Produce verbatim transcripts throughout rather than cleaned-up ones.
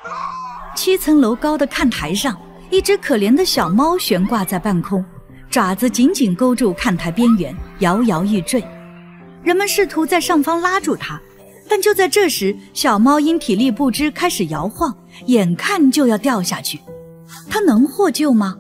七层楼高的看台上，一只可怜的小猫悬挂在半空，爪子紧紧勾住看台边缘，摇摇欲坠。人们试图在上方拉住它，但就在这时，小猫因体力不支开始摇晃，眼看就要掉下去。它能获救吗？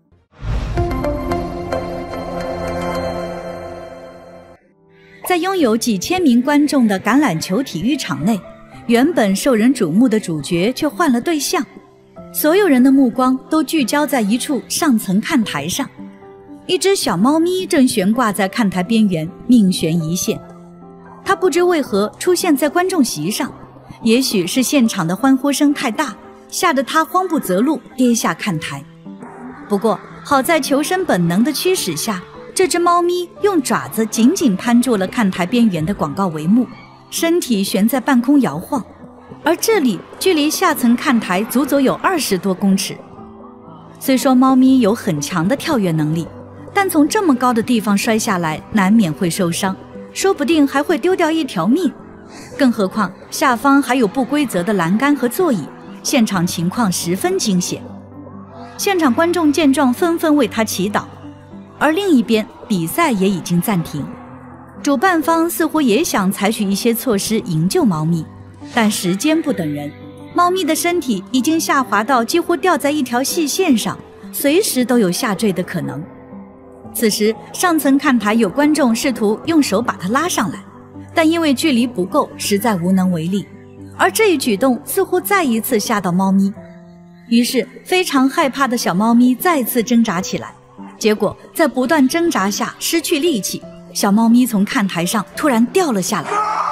在拥有几千名观众的橄榄球体育场内，原本受人瞩目的主角却换了对象，所有人的目光都聚焦在一处上层看台上。一只小猫咪正悬挂在看台边缘，命悬一线。它不知为何出现在观众席上，也许是现场的欢呼声太大，吓得它慌不择路，跌下看台。不过好在求生本能的驱使下，这只猫咪用爪子紧紧攀住了看台边缘的广告帷幕，身体悬在半空摇晃，而这里距离下层看台足足有二十多公尺。虽说猫咪有很强的跳跃能力，但从这么高的地方摔下来难免会受伤，说不定还会丢掉一条命。更何况下方还有不规则的栏杆和座椅，现场情况十分惊险。现场观众见状纷纷为他祈祷，而另一边比赛也已经暂停。主办方似乎也想采取一些措施营救猫咪，但时间不等人，猫咪的身体已经下滑到几乎掉在一条细线上，随时都有下坠的可能。此时上层看台有观众试图用手把它拉上来，但因为距离不够，实在无能为力。而这一举动似乎再一次吓到猫咪，于是非常害怕的小猫咪再次挣扎起来，结果在不断挣扎下失去力气，小猫咪从看台上突然掉了下来。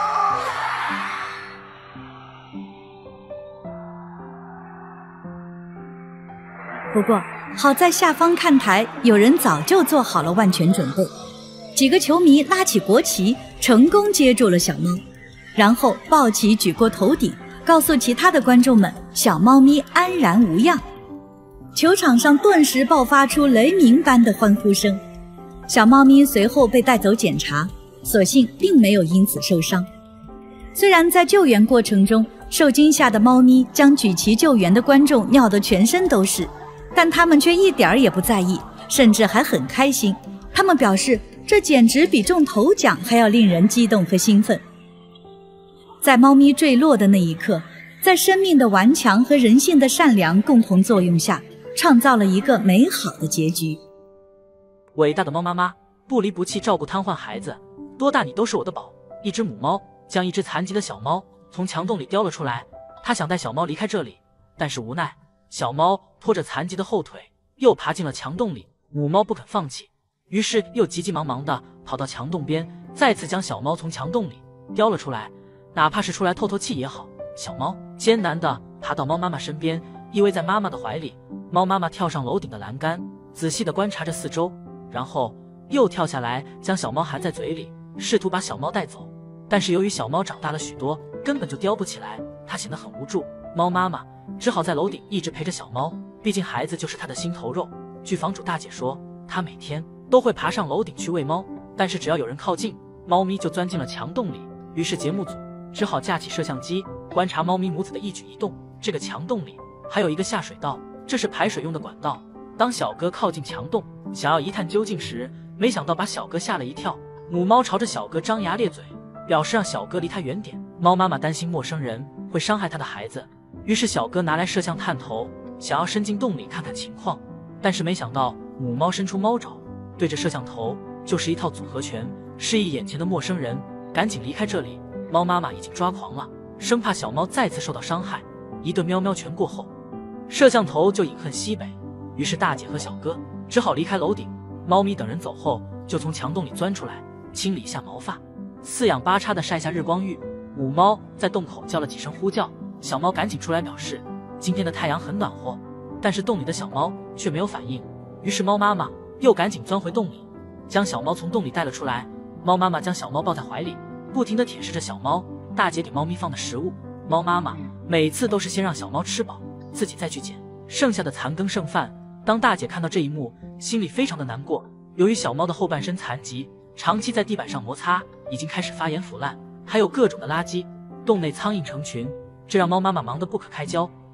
不过好在下方看台有人早就做好了万全准备，几个球迷拉起国旗，成功接住了小猫，然后抱旗举过头顶，告诉其他的观众们小猫咪安然无恙。球场上顿时爆发出雷鸣般的欢呼声，小猫咪随后被带走检查，所幸并没有因此受伤。虽然在救援过程中，受惊吓的猫咪将举旗救援的观众尿得全身都是，但他们却一点儿也不在意，甚至还很开心。他们表示，这简直比中头奖还要令人激动和兴奋。在猫咪坠落的那一刻，在生命的顽强和人性的善良共同作用下，创造了一个美好的结局。 伟大的猫妈妈，不离不弃照顾瘫痪孩子，多大你都是我的宝。一只母猫将一只残疾的小猫从墙洞里叼了出来，它想带小猫离开这里，但是无奈小猫拖着残疾的后腿又爬进了墙洞里，母猫不肯放弃，于是又急急忙忙地跑到墙洞边，再次将小猫从墙洞里叼了出来，哪怕是出来透透气也好。小猫艰难地爬到猫妈妈身边，依偎在妈妈的怀里。猫妈妈跳上楼顶的栏杆，仔细地观察着四周，然后又跳下来，将小猫含在嘴里，试图把小猫带走。但是由于小猫长大了许多，根本就叼不起来，它显得很无助。猫妈妈只好在楼顶一直陪着小猫，毕竟孩子就是她的心头肉。据房主大姐说，她每天都会爬上楼顶去喂猫，但是只要有人靠近，猫咪就钻进了墙洞里。于是节目组只好架起摄像机观察猫咪母子的一举一动。这个墙洞里还有一个下水道，这是排水用的管道。当小哥靠近墙洞想要一探究竟时，没想到把小哥吓了一跳。母猫朝着小哥张牙咧嘴，表示让小哥离它远点。猫妈妈担心陌生人会伤害她的孩子，于是小哥拿来摄像探头，想要伸进洞里看看情况。但是没想到母猫伸出猫爪，对着摄像头就是一套组合拳，示意眼前的陌生人赶紧离开这里。猫妈妈已经抓狂了，生怕小猫再次受到伤害。一顿喵喵拳过后，摄像头就隐恨西北，于是大姐和小哥只好离开楼顶。猫咪等人走后，就从墙洞里钻出来，清理一下毛发，四仰八叉地晒下日光浴。母猫在洞口叫了几声呼叫，小猫赶紧出来表示今天的太阳很暖和，但是洞里的小猫却没有反应。于是猫妈妈又赶紧钻回洞里，将小猫从洞里带了出来。猫妈妈将小猫抱在怀里，不停地舔舐着小猫。大姐给猫咪放的食物，猫妈妈每次都是先让小猫吃饱，自己再去捡剩下的残羹剩饭。当大姐看到这一幕，心里非常的难过。由于小猫的后半身残疾，长期在地板上摩擦，已经开始发炎腐烂，还有各种的垃圾，洞内苍蝇成群，这让猫妈妈忙得不可开交，不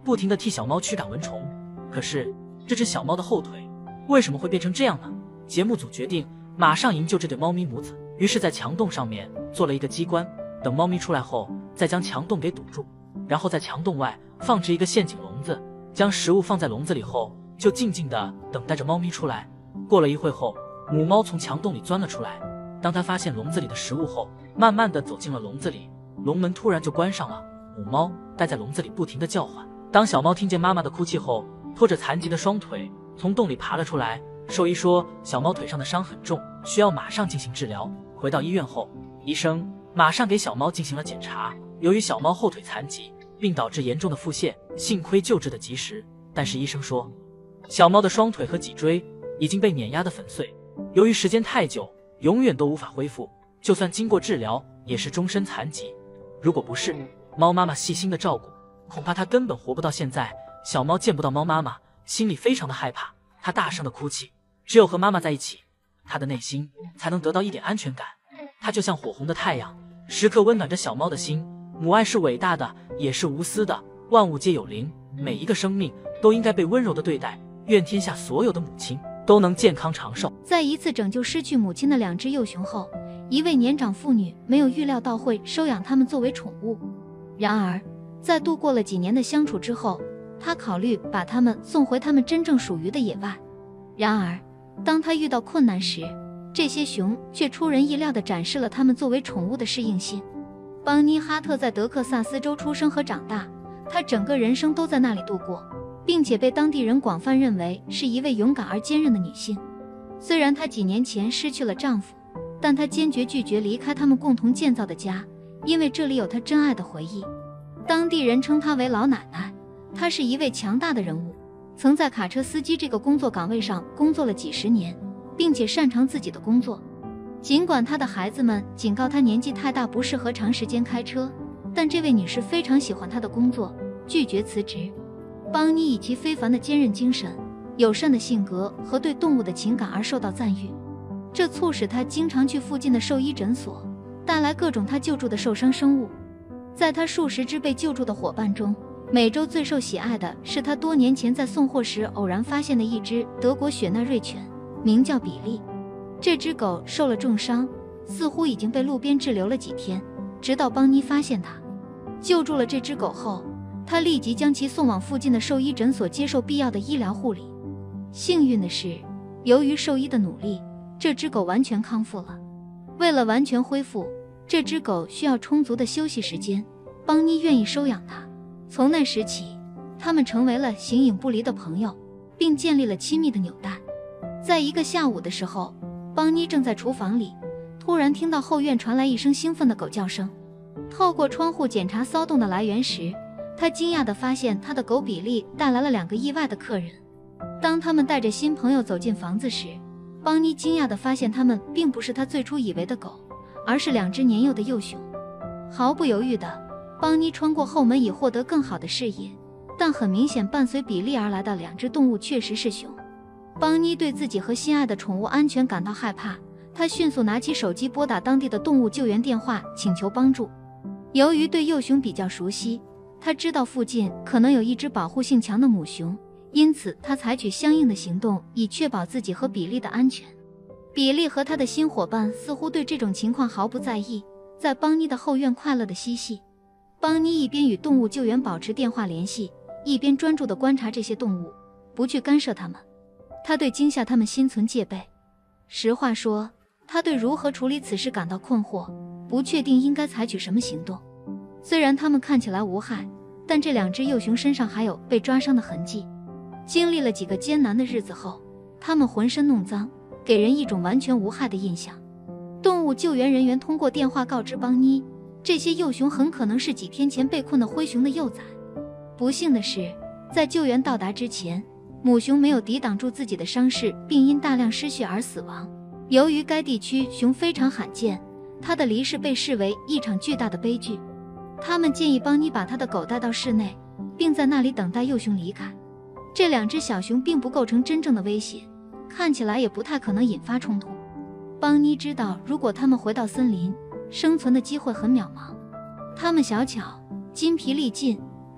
不停地替小猫驱赶蚊虫。可是这只小猫的后腿为什么会变成这样呢？节目组决定马上营救这对猫咪母子，于是在墙洞上面做了一个机关，等猫咪出来后再将墙洞给堵住，然后在墙洞外放置一个陷阱笼子，将食物放在笼子里后就静静地等待着猫咪出来。过了一会后，母猫从墙洞里钻了出来，当它发现笼子里的食物后，慢慢地走进了笼子里，笼门突然就关上了，母猫待在笼子里不停地叫唤。当小猫听见妈妈的哭泣后，拖着残疾的双腿从洞里爬了出来。兽医说小猫腿上的伤很重，需要马上进行治疗。回到医院后，医生马上给小猫进行了检查，由于小猫后腿残疾，并导致严重的腹泻，幸亏救治的及时，但是医生说小猫的双腿和脊椎已经被碾压得粉碎，由于时间太久，永远都无法恢复，就算经过治疗也是终身残疾。如果不是猫妈妈细心的照顾，恐怕它根本活不到现在。小猫见不到猫妈妈，心里非常的害怕，它大声的哭泣，只有和妈妈在一起，它的内心才能得到一点安全感。它就像火红的太阳，时刻温暖着小猫的心。母爱是伟大的，也是无私的，万物皆有灵，每一个生命都应该被温柔的对待。愿天下所有的母亲都能健康长寿。 在一次拯救失去母亲的两只幼熊后，一位年长妇女没有预料到会收养它们作为宠物。然而在度过了几年的相处之后，她考虑把它们送回它们真正属于的野外。然而当她遇到困难时，这些熊却出人意料地展示了它们作为宠物的适应性。邦妮·哈特在德克萨斯州出生和长大，她整个人生都在那里度过，并且被当地人广泛认为是一位勇敢而坚韧的女性。虽然她几年前失去了丈夫，但她坚决拒绝离开他们共同建造的家，因为这里有她真爱的回忆。当地人称她为老奶奶，她是一位强大的人物，曾在卡车司机这个工作岗位上工作了几十年，并且擅长自己的工作。尽管她的孩子们警告她年纪太大不适合长时间开车，但这位女士非常喜欢她的工作，拒绝辞职。邦妮以其非凡的坚韧精神、友善的性格和对动物的情感而受到赞誉，这促使她经常去附近的兽医诊所，带来各种她救助的受伤生物。在她数十只被救助的伙伴中，每周最受喜爱的是她多年前在送货时偶然发现的一只德国雪纳瑞犬，名叫比利。这只狗受了重伤，似乎已经被路边滞留了几天，直到邦妮发现它，救助了这只狗后，他立即将其送往附近的兽医诊所接受必要的医疗护理。幸运的是，由于兽医的努力，这只狗完全康复了。为了完全恢复，这只狗需要充足的休息时间，邦妮愿意收养它。从那时起，他们成为了形影不离的朋友，并建立了亲密的纽带。在一个下午的时候，邦妮正在厨房里，突然听到后院传来一声兴奋的狗叫声。透过窗户检查骚动的来源时，他惊讶地发现他的狗比利带来了两个意外的客人。当他们带着新朋友走进房子时，邦妮惊讶地发现他们并不是他最初以为的狗，而是两只年幼的幼熊。毫不犹豫地，邦妮穿过后门以获得更好的视野，但很明显伴随比利而来的两只动物确实是熊。邦妮对自己和心爱的宠物安全感到害怕，她迅速拿起手机拨打当地的动物救援电话，请求帮助。由于对幼熊比较熟悉，他知道附近可能有一只保护性强的母熊，因此他采取相应的行动，以确保自己和比利的安全。比利和他的新伙伴似乎对这种情况毫不在意，在邦妮的后院快乐地嬉戏。邦妮一边与动物救援保持电话联系，一边专注地观察这些动物，不去干涉它们。他对惊吓它们心存戒备。实话说，他对如何处理此事感到困惑，不确定应该采取什么行动。虽然它们看起来无害，但这两只幼熊身上还有被抓伤的痕迹。经历了几个艰难的日子后，它们浑身弄脏，给人一种完全无害的印象。动物救援人员通过电话告知邦妮，这些幼熊很可能是几天前被困的灰熊的幼崽。不幸的是，在救援到达之前，母熊没有抵挡住自己的伤势，并因大量失血而死亡。由于该地区熊非常罕见，它的离世被视为一场巨大的悲剧。他们建议邦妮把他的狗带到室内，并在那里等待幼熊离开。这两只小熊并不构成真正的威胁，看起来也不太可能引发冲突。邦妮知道，如果他们回到森林，生存的机会很渺茫。他们小巧、筋疲力尽，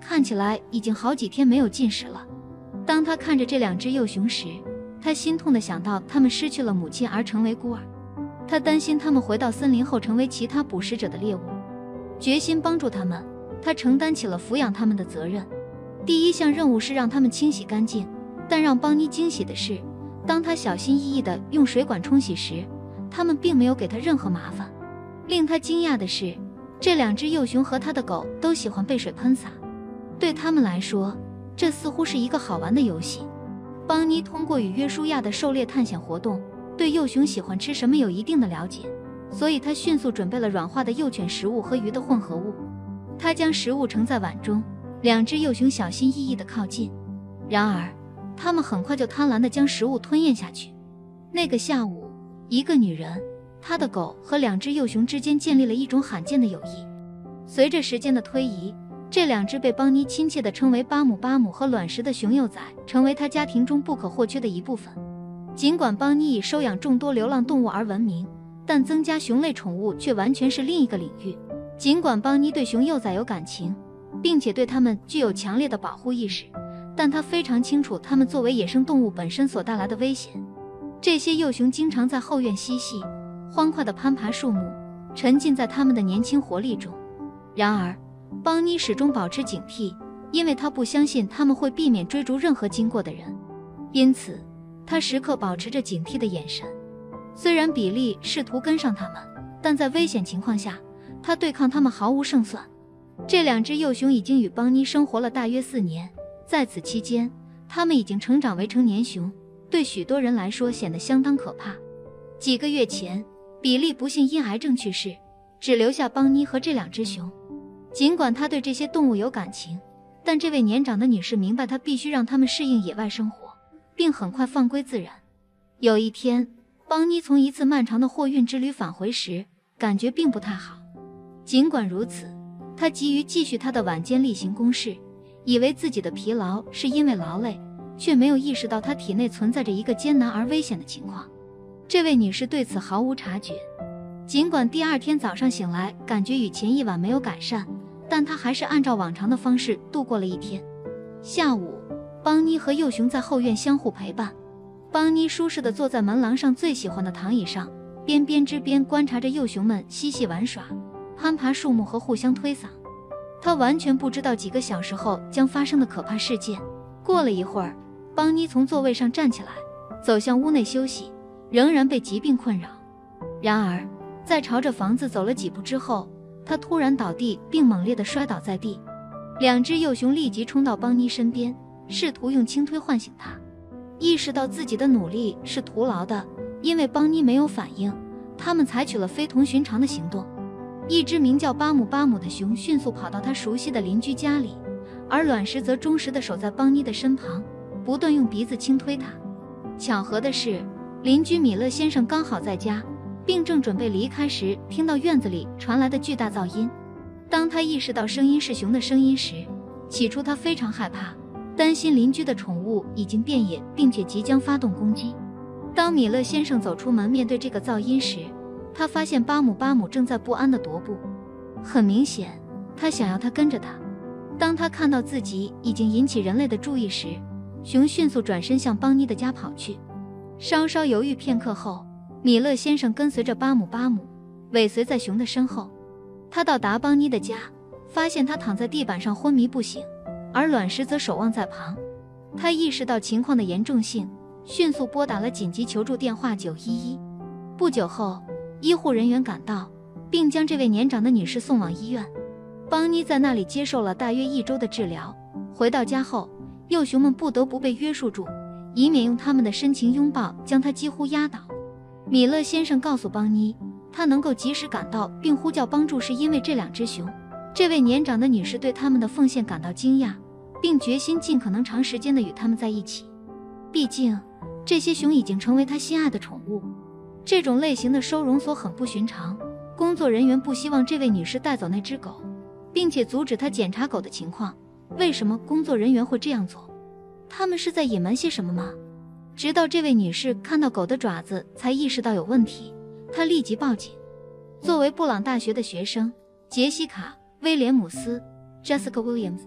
看起来已经好几天没有进食了。当他看着这两只幼熊时，他心痛地想到他们失去了母亲而成为孤儿，他担心他们回到森林后成为其他捕食者的猎物，决心帮助他们。他承担起了抚养他们的责任。第一项任务是让他们清洗干净，但让邦妮惊喜的是，当他小心翼翼地用水管冲洗时，他们并没有给他任何麻烦。令他惊讶的是，这两只幼熊和他的狗都喜欢被水喷洒，对他们来说，这似乎是一个好玩的游戏。邦妮通过与约书亚的狩猎探险活动，对幼熊喜欢吃什么有一定的了解，所以他迅速准备了软化的幼犬食物和鱼的混合物。他将食物盛在碗中，两只幼熊小心翼翼地靠近，然而他们很快就贪婪地将食物吞咽下去。那个下午，一个女人、她的狗和两只幼熊之间建立了一种罕见的友谊。随着时间的推移，这两只被邦妮亲切地称为巴姆巴姆和卵石的熊幼崽成为他家庭中不可或缺的一部分。尽管邦妮以收养众多流浪动物而闻名，但增加熊类宠物却完全是另一个领域。尽管邦妮对熊幼崽有感情，并且对它们具有强烈的保护意识，但她非常清楚它们作为野生动物本身所带来的危险。这些幼熊经常在后院嬉戏，欢快地攀爬树木，沉浸在它们的年轻活力中。然而邦妮始终保持警惕，因为她不相信他们会避免追逐任何经过的人，因此她时刻保持着警惕的眼神。虽然比利试图跟上他们，但在危险情况下，他对抗他们毫无胜算。这两只幼熊已经与邦妮生活了大约四年，在此期间，他们已经成长为成年熊，对许多人来说显得相当可怕。几个月前，比利不幸因癌症去世，只留下邦妮和这两只熊。尽管他对这些动物有感情，但这位年长的女士明白他必须让他们适应野外生活，并很快放归自然。有一天，邦妮从一次漫长的货运之旅返回时，感觉并不太好。尽管如此，他急于继续他的晚间例行公事，以为自己的疲劳是因为劳累，却没有意识到他体内存在着一个艰难而危险的情况。这位女士对此毫无察觉。尽管第二天早上醒来感觉与前一晚没有改善，但她还是按照往常的方式度过了一天。下午，邦妮和幼熊在后院相互陪伴。邦妮舒适地坐在门廊上最喜欢的躺椅上，边编织边观察着幼熊们嬉戏玩耍，攀爬树木和互相推搡。他完全不知道几个小时后将发生的可怕事件。过了一会儿，邦妮从座位上站起来，走向屋内休息，仍然被疾病困扰。然而在朝着房子走了几步之后，他突然倒地并猛烈地摔倒在地。两只幼熊立即冲到邦妮身边，试图用轻推唤醒他。意识到自己的努力是徒劳的，因为邦妮没有反应，他们采取了非同寻常的行动。一只名叫巴姆巴姆的熊迅速跑到他熟悉的邻居家里，而卵石则忠实地守在邦妮的身旁，不断用鼻子轻推他。巧合的是，邻居米勒先生刚好在家，并正准备离开时，听到院子里传来的巨大噪音。当他意识到声音是熊的声音时，起初他非常害怕，担心邻居的宠物已经变野，并且即将发动攻击。当米勒先生走出门面对这个噪音时，他发现巴姆巴姆正在不安地踱步。很明显，他想要他跟着他。当他看到自己已经引起人类的注意时，熊迅速转身向邦妮的家跑去。稍稍犹豫片刻后，米勒先生跟随着巴姆巴姆，尾随在熊的身后。他到达邦妮的家，发现他躺在地板上昏迷不醒，而卵石则守望在旁。他意识到情况的严重性，迅速拨打了紧急求助电话九一一。不久后，医护人员赶到，并将这位年长的女士送往医院。邦妮在那里接受了大约一周的治疗。回到家后，幼熊们不得不被约束住，以免用他们的深情拥抱将她几乎压倒。米勒先生告诉邦妮，他能够及时赶到并呼叫帮助是因为这两只熊。这位年长的女士对他们的奉献感到惊讶，并决心尽可能长时间地与他们在一起。毕竟，这些熊已经成为她心爱的宠物。这种类型的收容所很不寻常，工作人员不希望这位女士带走那只狗，并且阻止她检查狗的情况。为什么工作人员会这样做？他们是在隐瞒些什么吗？直到这位女士看到狗的爪子才意识到有问题，她立即报警。作为布朗大学的学生，杰西卡·威廉姆斯 Jessica Williams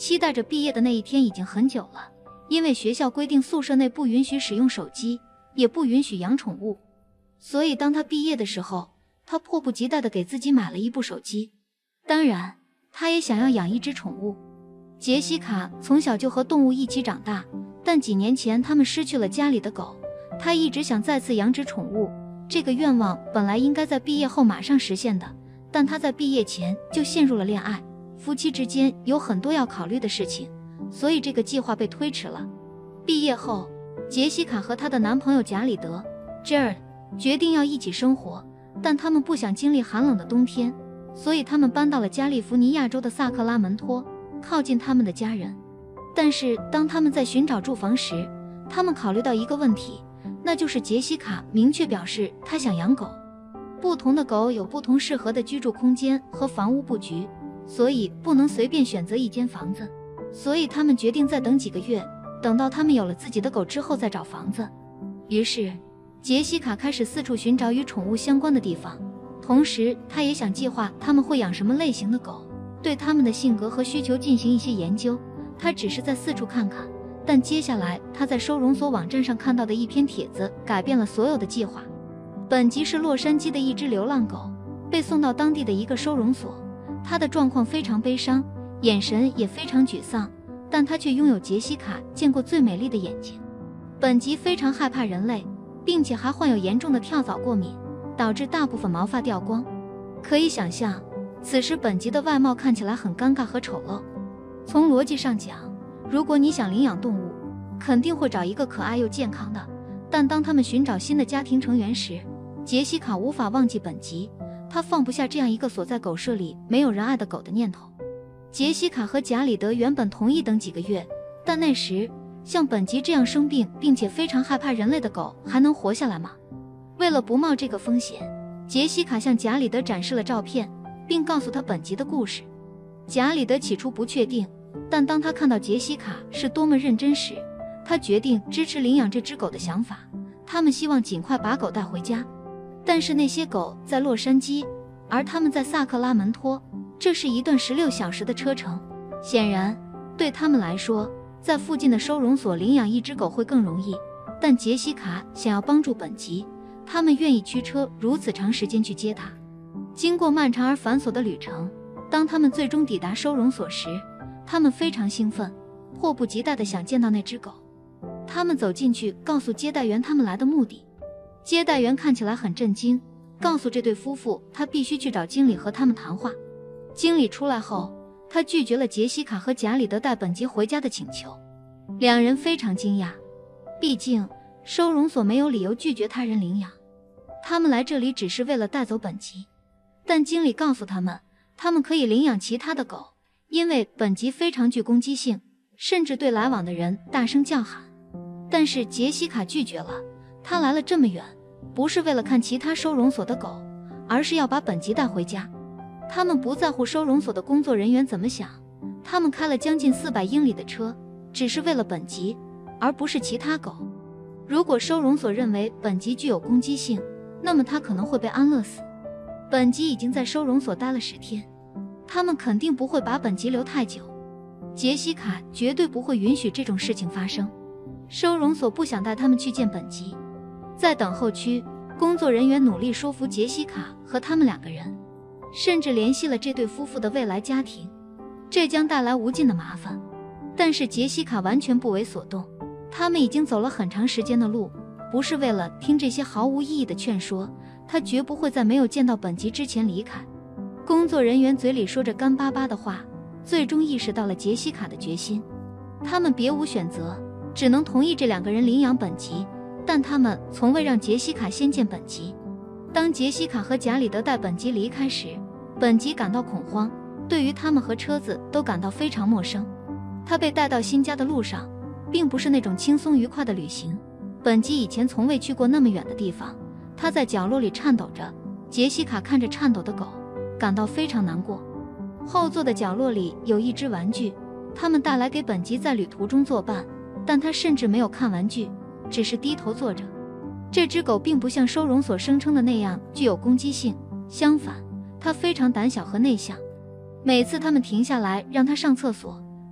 期待着毕业的那一天已经很久了，因为学校规定宿舍内不允许使用手机，也不允许养宠物，所以当他毕业的时候，他迫不及待地给自己买了一部手机。当然，他也想要养一只宠物。杰西卡从小就和动物一起长大，但几年前他们失去了家里的狗，他一直想再次养只宠物。这个愿望本来应该在毕业后马上实现的，但他在毕业前就陷入了恋爱，夫妻之间有很多要考虑的事情，所以这个计划被推迟了。毕业后，杰西卡和她的男朋友贾里德 Jared 决定要一起生活，但他们不想经历寒冷的冬天，所以他们搬到了加利福尼亚州的萨克拉门托，靠近他们的家人。但是当他们在寻找住房时，他们考虑到一个问题，那就是杰西卡明确表示她想养狗。不同的狗有不同适合的居住空间和房屋布局，所以不能随便选择一间房子。所以他们决定再等几个月，等到他们有了自己的狗之后再找房子。于是杰西卡开始四处寻找与宠物相关的地方，同时她也想计划他们会养什么类型的狗，对他们的性格和需求进行一些研究。她只是在四处看看，但接下来她在收容所网站上看到的一篇帖子改变了所有的计划。本集是洛杉矶的一只流浪狗，被送到当地的一个收容所，它的状况非常悲伤，眼神也非常沮丧，但它却拥有杰西卡见过最美丽的眼睛。本集非常害怕人类，并且还患有严重的跳蚤过敏，导致大部分毛发掉光。可以想象，此时本集的外貌看起来很尴尬和丑陋。从逻辑上讲，如果你想领养动物，肯定会找一个可爱又健康的，但当他们寻找新的家庭成员时，杰西卡无法忘记本集，她放不下这样一个锁在狗舍里没有人爱的狗的念头。杰西卡和贾里德原本同意等几个月，但那时像本集这样生病并且非常害怕人类的狗还能活下来吗？为了不冒这个风险，杰西卡向贾里德展示了照片，并告诉他本集的故事。贾里德起初不确定，但当他看到杰西卡是多么认真时，他决定支持领养这只狗的想法。他们希望尽快把狗带回家，但是那些狗在洛杉矶，而他们在萨克拉门托，这是一段十六小时的车程。显然对他们来说，在附近的收容所领养一只狗会更容易，但杰西卡想要帮助本集，他们愿意驱车如此长时间去接他。经过漫长而繁琐的旅程，当他们最终抵达收容所时，他们非常兴奋，迫不及待地想见到那只狗。他们走进去，告诉接待员他们来的目的。接待员看起来很震惊，告诉这对夫妇他必须去找经理和他们谈话。经理出来后，他拒绝了杰西卡和贾里德带本集回家的请求。两人非常惊讶，毕竟收容所没有理由拒绝他人领养，他们来这里只是为了带走本集。但经理告诉他们，他们可以领养其他的狗，因为本集非常具攻击性，甚至对来往的人大声叫喊。但是杰西卡拒绝了，她来了这么远，不是为了看其他收容所的狗，而是要把本集带回家。他们不在乎收容所的工作人员怎么想，他们开了将近四百英里的车，只是为了本集，而不是其他狗。如果收容所认为本集具有攻击性，那么它可能会被安乐死。本集已经在收容所待了十天，他们肯定不会把本集留太久。杰西卡绝对不会允许这种事情发生。收容所不想带他们去见本集。在等候区，工作人员努力说服杰西卡和他们两个人，甚至联系了这对夫妇的未来家庭，这将带来无尽的麻烦。但是杰西卡完全不为所动，他们已经走了很长时间的路，不是为了听这些毫无意义的劝说，他绝不会在没有见到本集之前离开。工作人员嘴里说着干巴巴的话，最终意识到了杰西卡的决心。他们别无选择，只能同意这两个人领养本集，但他们从未让杰西卡先见本集。当杰西卡和贾里德带本集离开时，本集感到恐慌，对于他们和车子都感到非常陌生。他被带到新家的路上，并不是那种轻松愉快的旅行。本集以前从未去过那么远的地方，他在角落里颤抖着。杰西卡看着颤抖的狗，感到非常难过。后座的角落里有一只玩具，他们带来给本集在旅途中作伴，但他甚至没有看玩具，只是低头坐着。这只狗并不像收容所声称的那样具有攻击性，相反，它非常胆小和内向。每次他们停下来让它上厕所，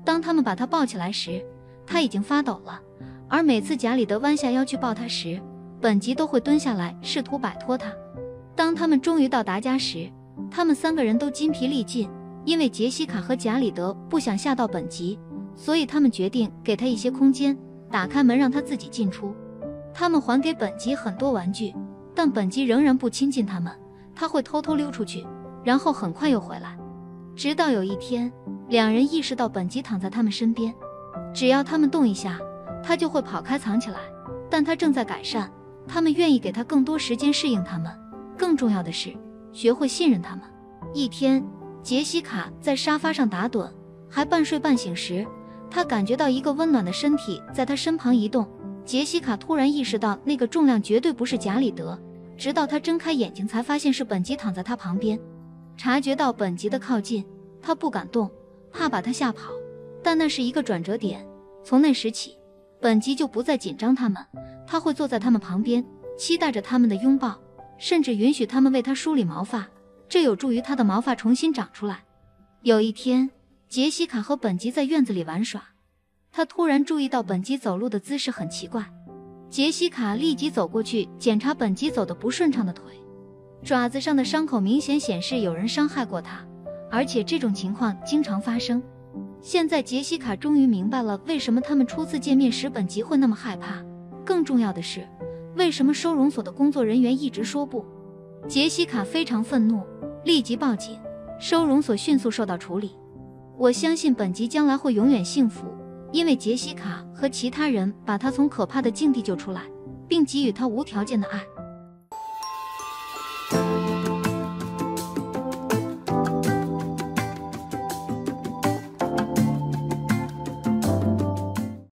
当他们把他抱起来时，他已经发抖了，而每次贾里德弯下腰去抱他时，本吉都会蹲下来试图摆脱他。当他们终于到达家时，他们三个人都筋疲力尽，因为杰西卡和贾里德不想吓到本吉，所以他们决定给他一些空间，打开门让他自己进出。他们还给本吉很多玩具，但本吉仍然不亲近他们，他会偷偷溜出去，然后很快又回来。直到有一天，两人意识到本吉躺在他们身边，只要他们动一下，他就会跑开藏起来。但他正在改善，他们愿意给他更多时间适应他们，更重要的是，学会信任他们。一天，杰西卡在沙发上打盹，还半睡半醒时，她感觉到一个温暖的身体在她身旁移动。杰西卡突然意识到那个重量绝对不是贾里德，直到她睁开眼睛才发现是本吉躺在她旁边。察觉到本吉的靠近，她不敢动，怕把他吓跑。但那是一个转折点，从那时起，本吉就不再紧张他们，他会坐在他们旁边，期待着他们的拥抱，甚至允许他们为他梳理毛发，这有助于他的毛发重新长出来。有一天，杰西卡和本吉在院子里玩耍，她突然注意到本吉走路的姿势很奇怪。杰西卡立即走过去检查本吉走得不顺畅的腿，爪子上的伤口明显显示有人伤害过他，而且这种情况经常发生。现在杰西卡终于明白了为什么他们初次见面时本吉会那么害怕，更重要的是，为什么收容所的工作人员一直说不。杰西卡非常愤怒，立即报警，收容所迅速受到处理。我相信本吉将来会永远幸福，因为杰西卡和其他人把他从可怕的境地救出来，并给予他无条件的爱。